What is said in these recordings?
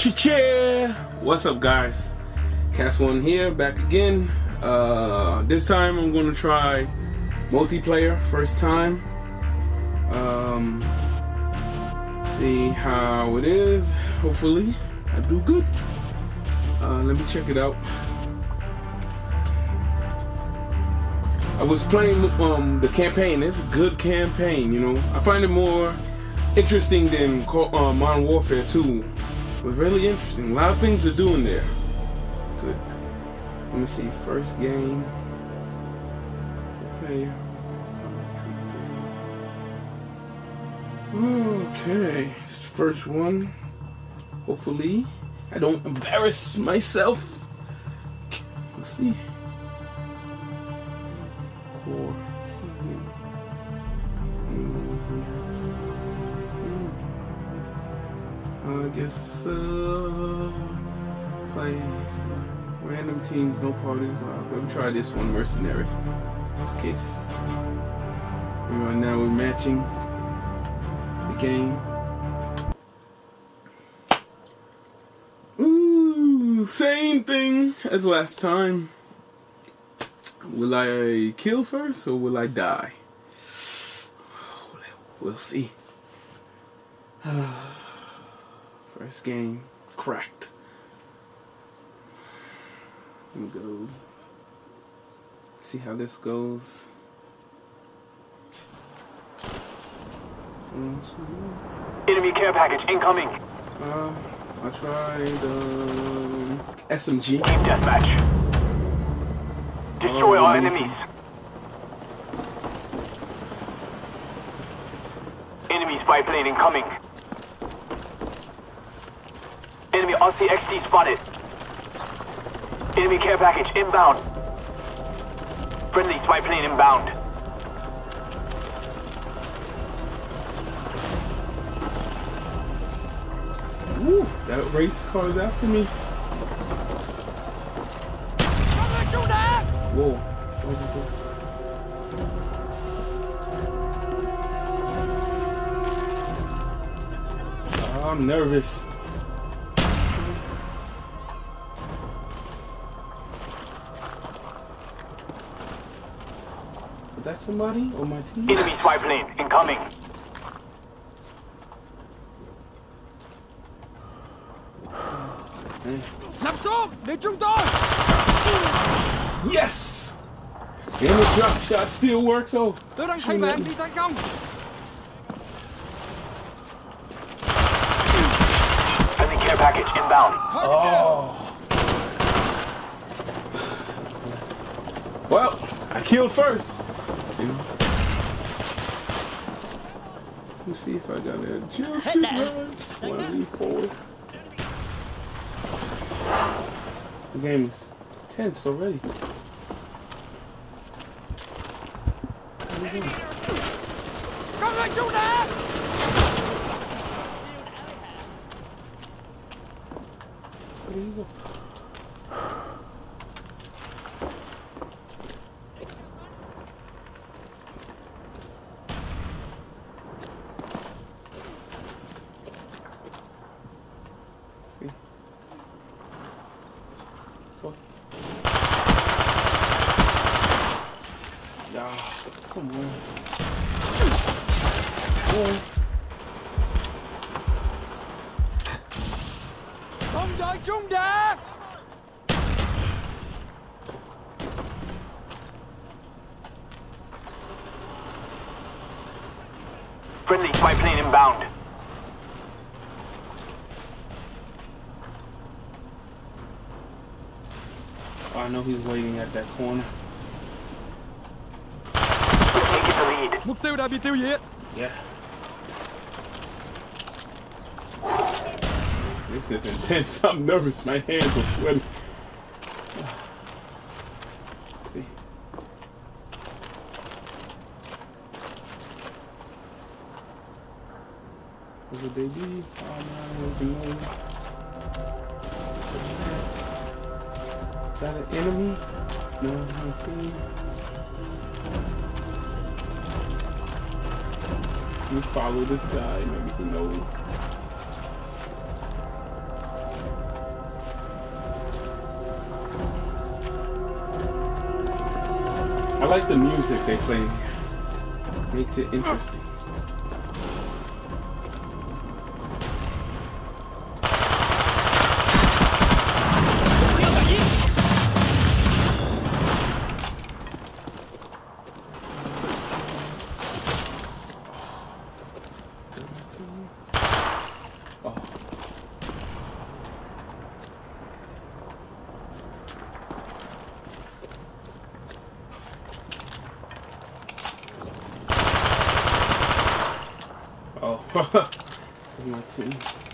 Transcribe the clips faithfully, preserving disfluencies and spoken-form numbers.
Cha-cha! What's up, guys? Cast One here, back again. Uh, this time I'm gonna try multiplayer, first time. Um, see how it is. Hopefully, I do good. Uh, let me check it out. I was playing um, the campaign. It's a good campaign, you know. I find it more interesting than uh, Modern Warfare two. It was really interesting. A lot of things to do in there. Good. Let me see. First game. Okay. Okay. First one. Hopefully, I don't embarrass myself. Let's see. Core. I guess uh, plays random teams, no parties. Uh, let me try this one, mercenary. Just in case. Right now we're matching the game. Ooh, same thing as last time. Will I kill first or will I die? We'll see. First game cracked. Let me go see how this goes. Enemy care package incoming. Uh, I tried um, S M G. Team deathmatch. Destroy oh, our enemies. Enemy spy plane incoming. Enemy R C X D spotted. Enemy care package inbound. Friendly spy plane inbound. Woo, that race car is after me. Whoa. Oh, I'm nervous. Is that somebody on my team? Enemy spy plane incoming. Yes! And the drop shot still works. Oh, Enemy care package inbound. oh. Well, I killed first. Let's see if I got it just right. twenty-four. The game is tense already. Where do you go? See? What? Yeah, come on. Boy. Friendly spy plane inbound. Oh, I know he's waiting at that corner. We're taking the lead. Mục tiêu đã bị tiêu diệt. Yeah. This is intense. I'm nervous. My hands are sweaty. See. Where would they be? Oh man, no. Is that an enemy? No, no team. Let me follow this guy. Maybe he knows. like the music they play. Makes it interesting. Oh, my team.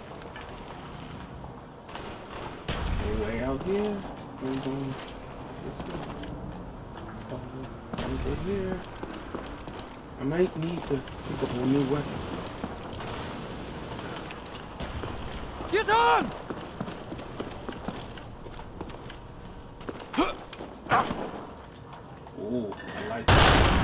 Way out here. We're going this way. Oh, I'm good here. I might need to pick up a new weapon. Get on! Oh, I like that.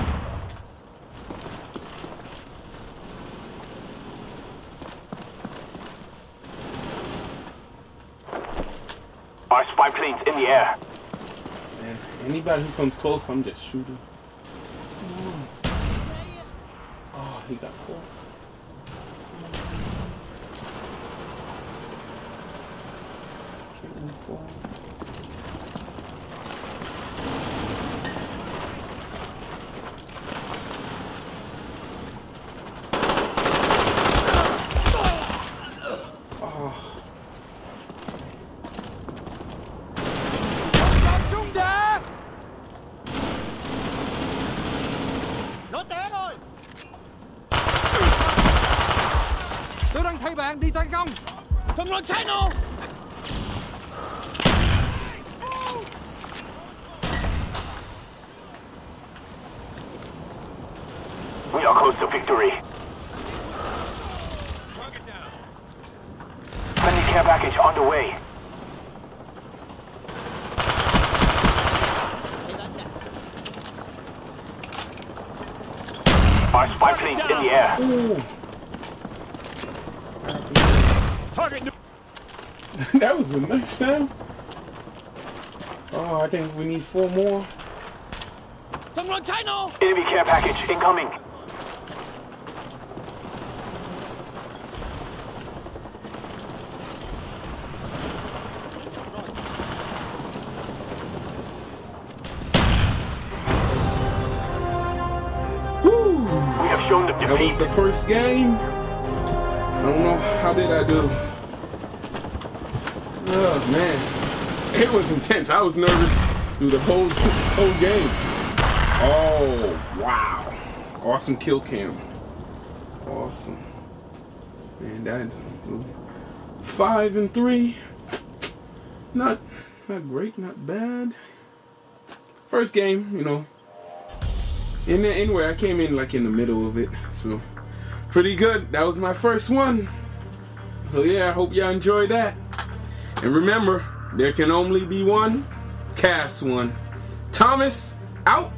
Our spy plane's in the air. Man, anybody who comes close, I'm just shooting. Oh, he got caught. Can't move forward. Tôi đang thay bạn đi tấn công. Thằng loạn cháy nổ. We are close to victory. Friendly care package on the way. Our spy plane's in the air. Ooh. Target. That was a nice sound. Oh, I think we need four more. Thằng loạn cháy nổ. Enemy care package incoming. Woo. We have shown them That was defeat. the first game. I don't know, how did I do? Oh man, it was intense. I was nervous through the whole whole game. Oh wow, awesome kill cam. Awesome, man. That's five and three. Not not great, not bad. First game, you know. In there, anyway, I came in like in the middle of it, so pretty good. That was my first one. So yeah, I hope y'all enjoyed that. And remember, there can only be one Cas one. Thomas, out.